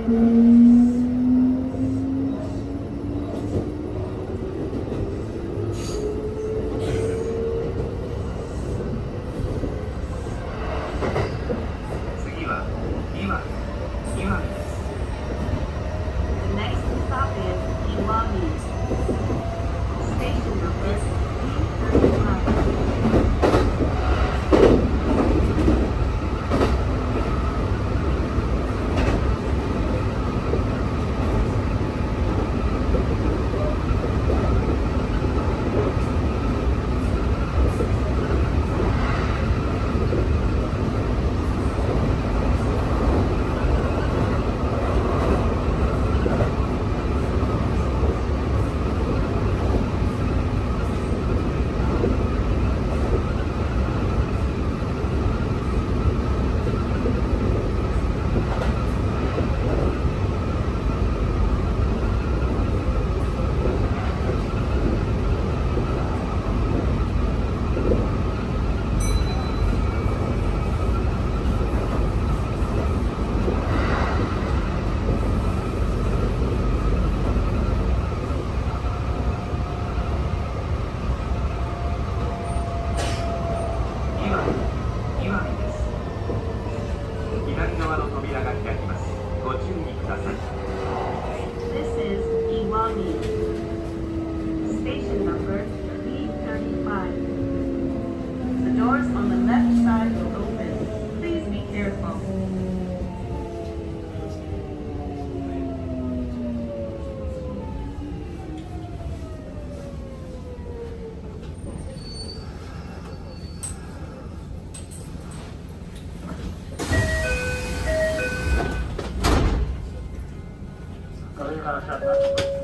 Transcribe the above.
次は岩見です。 The next stop is Iwami. Station number岩見です。左側の扉が開きます。ご注意ください。 This is Iwami. Station number B35. The doors on the left side will open. Please be careful. 上からシャッター